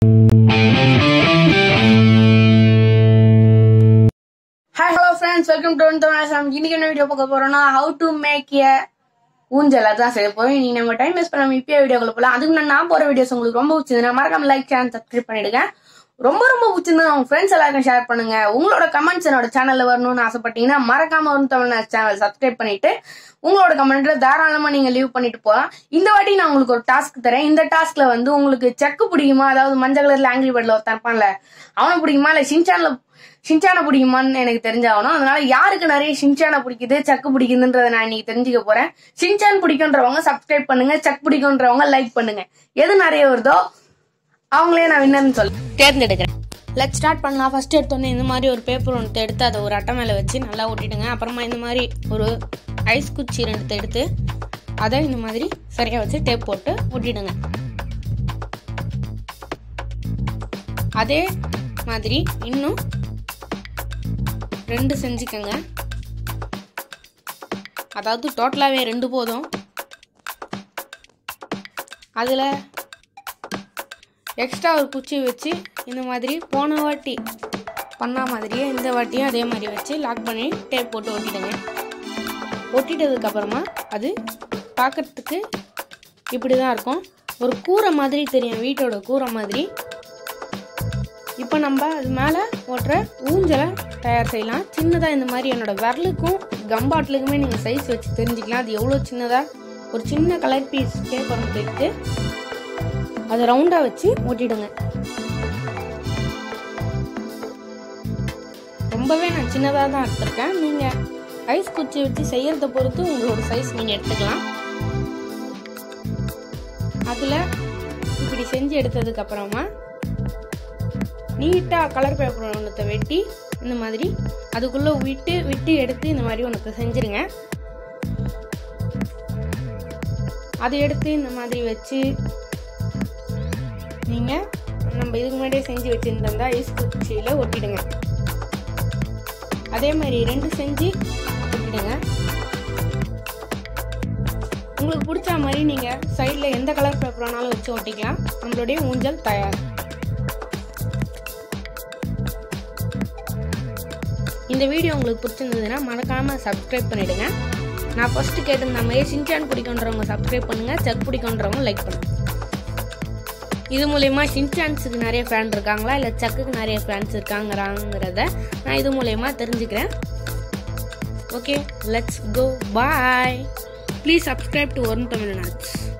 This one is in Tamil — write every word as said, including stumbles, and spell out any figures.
Hi, hello friends, welcome to tamilan. இன்னைக்கு என்ன வீடியோ பார்க்க போறோம்னா how to make a ஊஞ்சல் அதான் செய்ய போறோம். நீங்க நம்ம டைம் வேஸ்ட் பண்ணாம இப்பயே வீடியோக்குள்ள போலாம். அதுக்கு நான் நான் போற வீடியோஸ் உங்களுக்கு ரொம்ப பிடிச்சதுன்னா மறக்காம லைக் சேனல் சப்ஸ்கிரைப் பண்ணிடுங்க. ரொம்ப ரொம்ப பிடிச்சிருந்தா உங்க ஃப்ரெண்ட்ஸ் எல்லாருக்கும் ஷேர் பண்ணுங்க. உங்களோட கமெண்ட்ஸ் என்னோட சேனல்ல வரணும்னு ஆசைப்பட்டீங்கன்னா மறக்காம வரும் தமிழ் சேனல் சப்ஸ்கிரைப் பண்ணிட்டு உங்களோட கமெண்ட்ல தாராளமா நீங்க லீவ் பண்ணிட்டு போலாம். இந்த வாட்டி நான் உங்களுக்கு ஒரு டாஸ்க் தரேன். இந்த டாஸ்க்ல வந்து உங்களுக்கு செக்கு பிடிக்குமா, அதாவது மஞ்சள் கலர்ல ஆங்கிரி பேர்ட்ல ஒரு தரப்பான்ல அவனை பிடிக்குமா, இல்ல ஷின்சான்ல ஷின்சான பிடிக்குமான்னு எனக்கு தெரிஞ்சாகணும். அதனால யாருக்கு நிறைய ஷின்சான பிடிக்குது சக்கு பிடிக்குதுன்றத நான் இன்னைக்கு தெரிஞ்சுக்க போறேன். ஷின்சான் பிடிக்குன்றவங்க சப்ஸ்கிரைப் பண்ணுங்க, சக் பிடிக்குன்றவங்க லைக் பண்ணுங்க. எது நிறைய வருதோ அவங்களே நான் வின்னர்னு சொல்லி தேர்ந்தெடுக்கிறேன். லெட் ஸ்டார்ட் பண்ணலாம். ஃபர்ஸ்ட் எடுத்தோன்னே இந்த மாதிரி ஒரு பேப்பர் ஒன்று எடுத்து அதை ஒரு அட்டை மேலே வச்சு நல்லா ஒட்டிடுங்க. அப்புறமா இந்த மாதிரி ஒரு ஐஸ் குச்சி ரெண்டு எடுத்து அதை இந்த மாதிரி சரியா வச்சு டேப் போட்டு ஒட்டிடுங்க. அதே மாதிரி இன்னும் ரெண்டு செஞ்சுக்கங்க. அதாவது டோட்டலாகவே ரெண்டு போதும். அதில் எக்ஸ்ட்ரா ஒரு குச்சி வச்சு இந்த மாதிரி போன வாட்டி பண்ண மாதிரியே இந்த வாட்டியும் அதே மாதிரி வச்சு லாக் பண்ணி டேப் போட்டு ஒட்டிடுங்க. ஒட்டிட்டதுக்கப்புறமா அது பார்க்கறதுக்கு இப்படி தான் இருக்கும். ஒரு கூரை மாதிரி தெரியும், வீட்டோட கூரை மாதிரி. இப்போ நம்ம அது மேலே ஓட்டுற ஊஞ்சலை தயார் செய்யலாம். சின்னதாக இந்த மாதிரி என்னோட விரலுக்கும் கம்பாட்லுக்குமே நீங்கள் சைஸ் வச்சு தெரிஞ்சுக்கலாம். அது எவ்வளோ சின்னதாக ஒரு சின்ன கலர் பீஸ் பேப்பர் எடுத்து அதை ரவுண்டாக வச்சு ஓட்டிடுங்க. ரொம்பவே நான் சின்னதாக தான் எடுத்திருக்கேன். நீங்கள் ஐஸ் குச்சி வச்சு செய்யறத பொறுத்து உங்களோட சைஸ் நீங்கள் எடுத்துக்கலாம். அதில் இப்படி செஞ்சு எடுத்ததுக்கு அப்புறமா நீட்டாக கலர் பேப்பர் ஒன்றத்தை வெட்டி இந்த மாதிரி அதுக்குள்ளே விட்டு விட்டு எடுத்து இந்த மாதிரி ஒன்று செஞ்சுருங்க. அதை எடுத்து இந்த மாதிரி வச்சு நீங்கள் நம்ம இதுக்கு முன்னாடியே செஞ்சு வச்சுருந்தா ஐஸ் குச்சியில் ஒட்டிடுங்க. அதே மாதிரி ரெண்டு செஞ்சு ஒட்டிடுங்க. உங்களுக்கு பிடிச்ச மாதிரி நீங்கள் சைடில் எந்த கலர் பேப்பர் வேணாலும் வச்சு ஒட்டிக்கலாம். நம்மளுடைய ஊஞ்சல் தயார். இந்த வீடியோ உங்களுக்கு பிடிச்சிருந்ததுன்னா மறக்காமல் சப்ஸ்கிரைப் பண்ணிவிடுங்க. நான் ஃபஸ்ட்டு கேட்டிருந்த மாதிரி ஷின்சான் பிடிக்குன்றவங்க சப்ஸ்கிரைப் பண்ணுங்கள், செக் பிடிக்குன்றவங்க லைக் பண்ணுங்கள். இது மூலயமா ஷின்சான்ஸுக்கு நிறைய ஃபேன் இருக்காங்களா இல்லை சக்குக்கு நிறைய ஃபேன்ஸ் இருக்காங்கிறாங்கிறத நான் இது மூலயமா தெரிஞ்சுக்கிறேன். Okay, let's go, bye. Please subscribe to Varun Tamil.